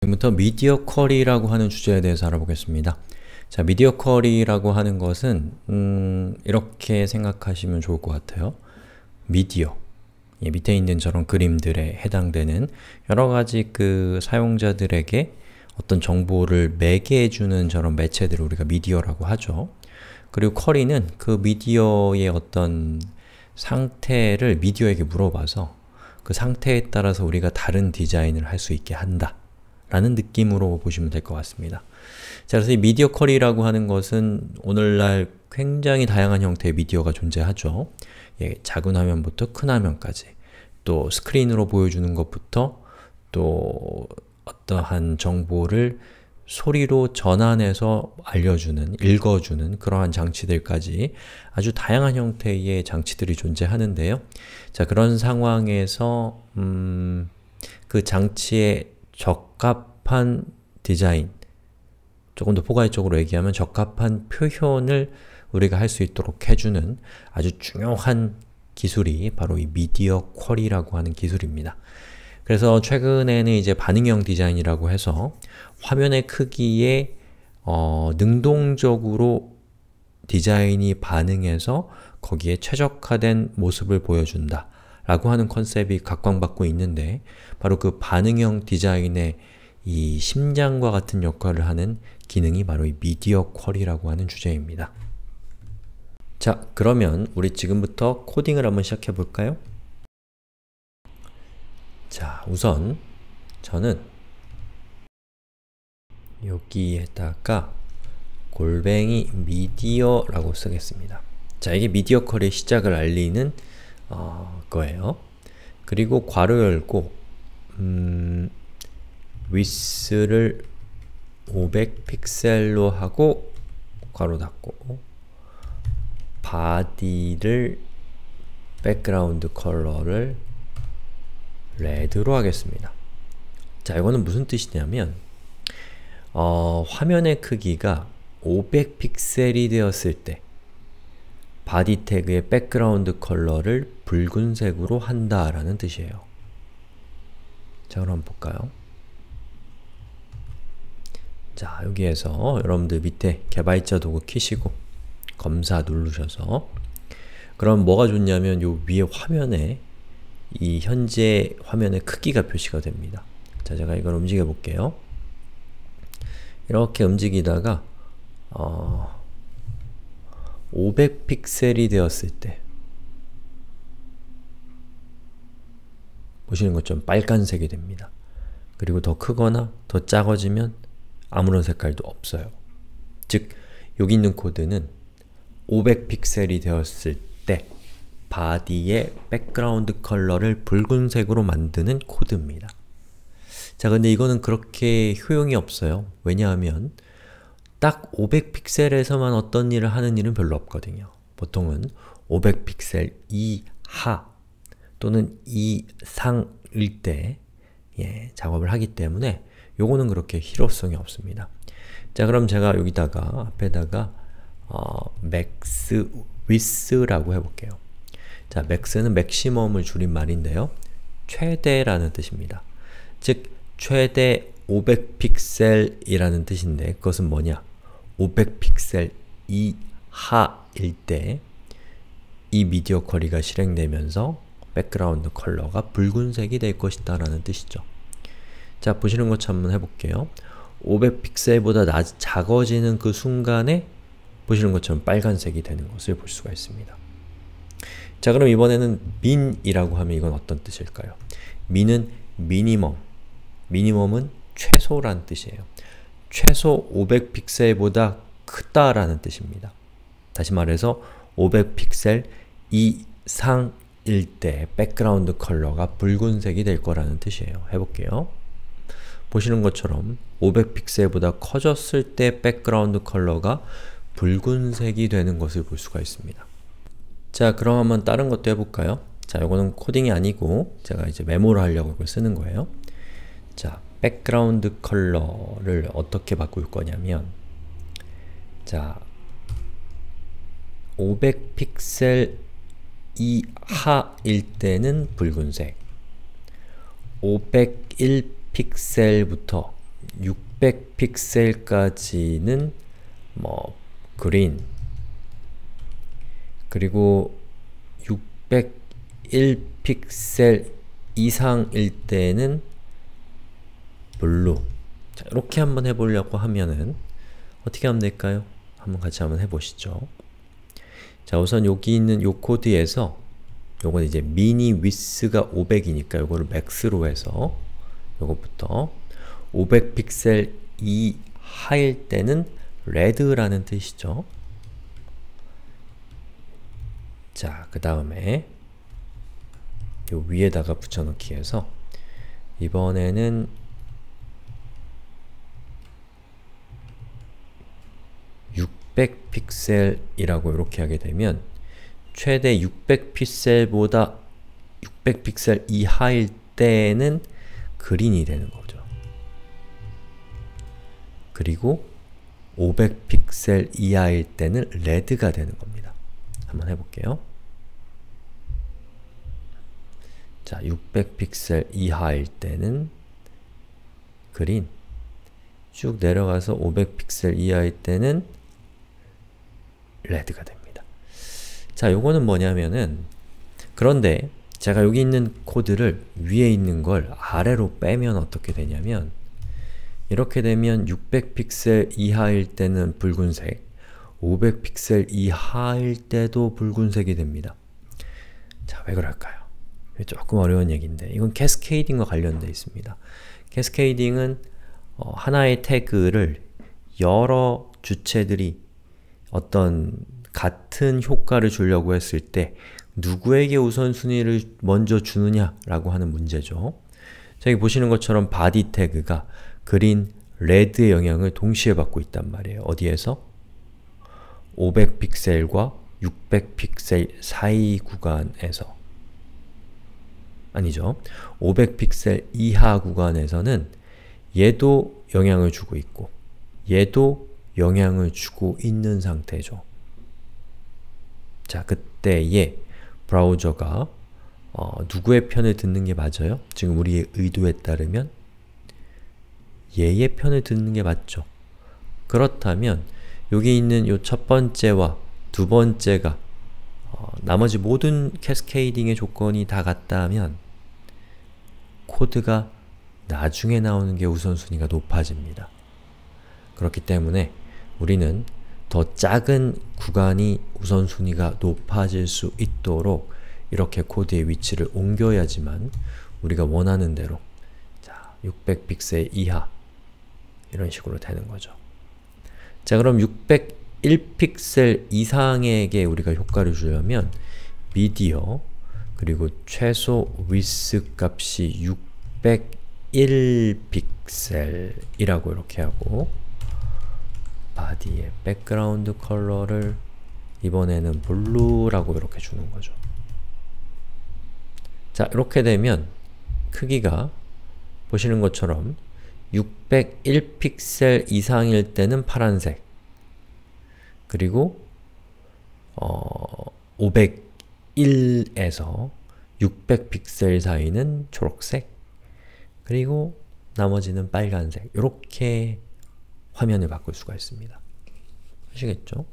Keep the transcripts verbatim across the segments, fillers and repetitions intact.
지금부터 미디어 쿼리라고 하는 주제에 대해서 알아보겠습니다. 자, 미디어 쿼리라고 하는 것은 음, 이렇게 생각하시면 좋을 것 같아요. 미디어, 예, 밑에 있는 저런 그림들에 해당되는 여러가지 그 사용자들에게 어떤 정보를 매개해주는 저런 매체들을 우리가 미디어라고 하죠. 그리고 쿼리는 그 미디어의 어떤 상태를 미디어에게 물어봐서 그 상태에 따라서 우리가 다른 디자인을 할 수 있게 한다 라는 느낌으로 보시면 될 것 같습니다. 자, 그래서 이 미디어 쿼리라고 하는 것은 오늘날 굉장히 다양한 형태의 미디어가 존재하죠. 예, 작은 화면부터 큰 화면까지, 또 스크린으로 보여주는 것부터 또 어떠한 정보를 소리로 전환해서 알려주는, 읽어주는 그러한 장치들까지 아주 다양한 형태의 장치들이 존재하는데요. 자, 그런 상황에서 음, 그 장치에 적합한 디자인, 조금 더 포괄적으로 얘기하면 적합한 표현을 우리가 할 수 있도록 해주는 아주 중요한 기술이 바로 이 미디어 쿼리라고 하는 기술입니다. 그래서 최근에는 이제 반응형 디자인이라고 해서 화면의 크기에 어, 능동적으로 디자인이 반응해서 거기에 최적화된 모습을 보여준다 라고 하는 컨셉이 각광받고 있는데, 바로 그 반응형 디자인의 이 심장과 같은 역할을 하는 기능이 바로 이 미디어 쿼리라고 하는 주제입니다. 자, 그러면 우리 지금부터 코딩을 한번 시작해 볼까요? 자, 우선 저는 여기에다가 골뱅이 미디어라고 쓰겠습니다. 자, 이게 미디어 쿼리의 시작을 알리는 어, 거예요. 그리고 괄호 열고 음, width를 오백 픽셀로 하고 괄호 닫고 body를 백그라운드 컬러를 레드로 하겠습니다. 자, 이거는 무슨 뜻이냐면 어, 화면의 크기가 오백 픽셀이 되었을 때 body 태그의 백그라운드 컬러를 붉은색으로 한다 라는 뜻이에요. 자, 그럼 한번 볼까요? 자, 여기에서 여러분들 밑에 개발자 도구 키시고 검사 누르셔서, 그럼 뭐가 좋냐면 요 위에 화면에 이 현재 화면의 크기가 표시가 됩니다. 자, 제가 이걸 움직여 볼게요. 이렇게 움직이다가 어, 오백 픽셀이 되었을 때 보시는 것처럼 빨간색이 됩니다. 그리고 더 크거나 더 작아지면 아무런 색깔도 없어요. 즉, 여기 있는 코드는 오백 픽셀이 되었을 때 body의 백그라운드 컬러를 붉은색으로 만드는 코드입니다. 자, 근데 이거는 그렇게 효용이 없어요. 왜냐하면 딱 오백 픽셀에서만 어떤 일을 하는 일은 별로 없거든요. 보통은 오백 픽셀 이하 또는 이상일 때 예, 작업을 하기 때문에 요거는 그렇게 실효성이 없습니다. 자, 그럼 제가 여기다가 앞에다가 어, max width라고 해볼게요. 자, max는 맥시멈을 줄인 말인데요. 최대라는 뜻입니다. 즉, 최대 오백 픽셀이라는 뜻인데 그것은 뭐냐? 오백 픽셀 이하일 때 이 미디어 쿼리가 실행되면서 백그라운드 컬러가 붉은색이 될 것이다 라는 뜻이죠. 자, 보시는 것처럼 한번 해볼게요. 오백 픽셀보다 낮, 작아지는 그 순간에 보시는 것처럼 빨간색이 되는 것을 볼 수가 있습니다. 자, 그럼 이번에는 min이라고 하면 이건 어떤 뜻일까요? min은 minimum, minimum은 최소란 뜻이에요. 최소 오백 픽셀보다 크다라는 뜻입니다. 다시 말해서 오백 픽셀 이상일 때 백그라운드 컬러가 붉은색이 될 거라는 뜻이에요. 해볼게요. 보시는 것처럼 오백 픽셀보다 커졌을 때 백그라운드 컬러가 붉은색이 되는 것을 볼 수가 있습니다. 자, 그럼 한번 다른 것도 해볼까요? 자, 이거는 코딩이 아니고 제가 이제 메모를 하려고 이걸 쓰는 거예요. 자, 백그라운드 컬러를 어떻게 바꿀 거냐면, 자, 오백 픽셀 이하일 때는 붉은색, 오백일 픽셀부터 육백 픽셀까지는 뭐 그린, 그리고 육백일 픽셀 이상일 때는 블루. 자, 이렇게 한번 해보려고 하면은 어떻게 하면 될까요? 한번 같이 한번 해보시죠. 자, 우선 여기 있는 요 코드에서 요건 이제 미니 위스가 오백이니까 요거를 맥스로 해서 요것부터 오백 픽셀 이하일 때는 레드라는 뜻이죠. 자, 그 다음에 요 위에다가 붙여넣기 해서 이번에는 육백 픽셀이라고 이렇게 하게 되면 최대 육백 픽셀보다 육백 픽셀 이하일 때는 그린이 되는 거죠. 그리고 오백 픽셀 이하일 때는 레드가 되는 겁니다. 한번 해볼게요. 자, 육백 픽셀 이하일 때는 그린, 쭉 내려가서 오백 픽셀 이하일 때는 레드가 됩니다. 자, 요거는 뭐냐면은, 그런데 제가 여기 있는 코드를 위에 있는 걸 아래로 빼면 어떻게 되냐면, 이렇게 되면 육백 픽셀 이하일 때는 붉은색, 오백 픽셀 이하일 때도 붉은색이 됩니다. 자, 왜 그럴까요? 조금 어려운 얘기인데 이건 캐스케이딩과 관련되어 있습니다. 캐스케이딩은 어, 하나의 태그를 여러 주체들이 어떤 같은 효과를 주려고 했을 때 누구에게 우선순위를 먼저 주느냐 라고 하는 문제죠. 자, 여기 보시는 것처럼 body 태그가 그린, 레드의 영향을 동시에 받고 있단 말이에요. 어디에서? 오백 픽셀과 육백 픽셀 사이 구간에서. 아니죠. 오백 픽셀 이하 구간에서는 얘도 영향을 주고 있고 얘도 영향을 주고 있는 상태죠. 자, 그때에 브라우저가 어, 누구의 편을 듣는 게 맞아요? 지금 우리의 의도에 따르면 얘의 편을 듣는 게 맞죠. 그렇다면 여기 있는 요 첫 번째와 두 번째가 어, 나머지 모든 캐스케이딩의 조건이 다 같다면 코드가 나중에 나오는 게 우선순위가 높아집니다. 그렇기 때문에 우리는 더 작은 구간이 우선순위가 높아질 수 있도록 이렇게 코드의 위치를 옮겨야지만 우리가 원하는 대로 자, 육백 픽셀 이하 이런 식으로 되는 거죠. 자, 그럼 육백일 픽셀 이상에게 우리가 효과를 주려면 미디어 그리고 최소 위스 값이 육백일 픽셀이라고 이렇게 하고 바디의 백그라운드 컬러를 이번에는 블루라고 이렇게 주는 거죠. 자, 이렇게 되면 크기가 보시는 것처럼 육백일 픽셀 이상일 때는 파란색, 그리고 어, 오백일에서 육백 픽셀 사이는 초록색, 그리고 나머지는 빨간색. 이렇게 화면을 바꿀 수가 있습니다. 아시겠죠?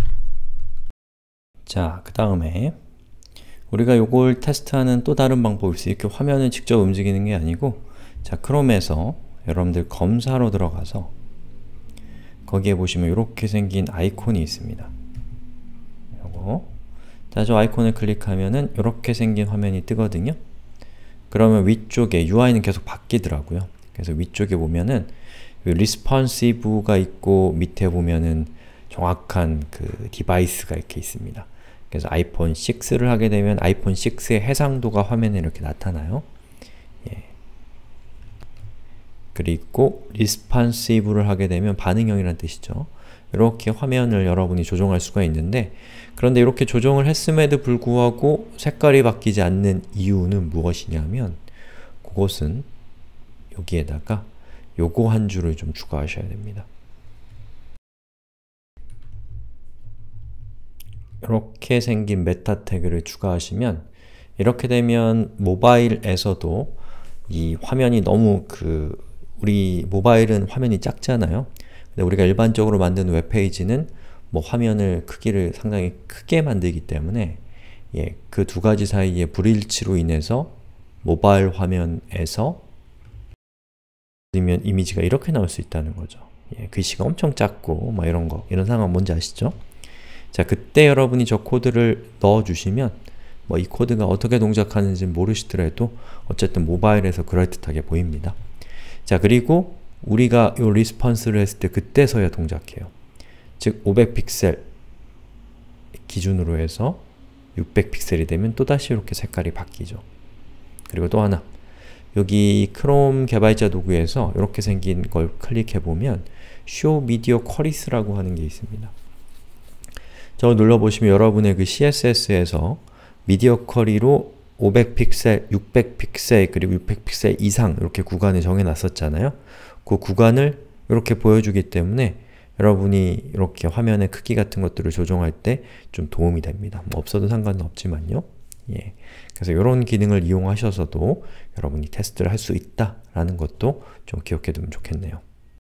자, 그 다음에 우리가 요걸 테스트하는 또 다른 방법이 있어요. 이렇게 화면을 직접 움직이는 게 아니고 자, 크롬에서 여러분들 검사로 들어가서 거기에 보시면 이렇게 생긴 아이콘이 있습니다. 요거. 자, 저 아이콘을 클릭하면은 이렇게 생긴 화면이 뜨거든요. 그러면 위쪽에 유아이는 계속 바뀌더라고요. 그래서 위쪽에 보면은 리스폰시브가 있고 밑에 보면은 정확한 그 디바이스가 이렇게 있습니다. 그래서 아이폰 식스를 하게 되면 아이폰 식스의 해상도가 화면에 이렇게 나타나요. 예. 그리고 responsive를 하게 되면 반응형이라는 뜻이죠. 이렇게 화면을 여러분이 조정할 수가 있는데, 그런데 이렇게 조정을 했음에도 불구하고 색깔이 바뀌지 않는 이유는 무엇이냐면 그것은 여기에다가 요거 한 줄을 좀 추가하셔야 됩니다. 이렇게 생긴 메타 태그를 추가하시면 이렇게 되면 모바일에서도 이 화면이 너무 그 우리 모바일은 화면이 작잖아요. 근데 우리가 일반적으로 만드는 웹페이지는 뭐 화면을 크기를 상당히 크게 만들기 때문에 예, 그 두 가지 사이의 불일치로 인해서 모바일 화면에서 아니면 이미지가 이렇게 나올 수 있다는 거죠. 예, 글씨가 엄청 작고 막 이런 거, 이런 상황 뭔지 아시죠? 자, 그때 여러분이 저 코드를 넣어주시면 뭐 이 코드가 어떻게 동작하는지 모르시더라도 어쨌든 모바일에서 그럴듯하게 보입니다. 자, 그리고 우리가 이 리스폰스를 했을 때 그때서야 동작해요. 즉 오백 픽셀 기준으로 해서 육백 픽셀이 되면 또다시 이렇게 색깔이 바뀌죠. 그리고 또 하나, 여기 크롬 개발자 도구에서 이렇게 생긴 걸 클릭해보면 Show Media Queries라고 하는 게 있습니다. 저거 눌러보시면 여러분의 그 씨에스에스에서 미디어 쿼리로 오백 픽셀, 육백 픽셀, 그리고 육백 픽셀 이상 이렇게 구간을 정해놨었잖아요. 그 구간을 이렇게 보여주기 때문에 여러분이 이렇게 화면의 크기 같은 것들을 조정할 때 좀 도움이 됩니다. 뭐 없어도 상관은 없지만요. 예. 그래서 이런 기능을 이용하셔서도 여러분이 테스트를 할 수 있다라는 것도 좀 기억해 두면 좋겠네요.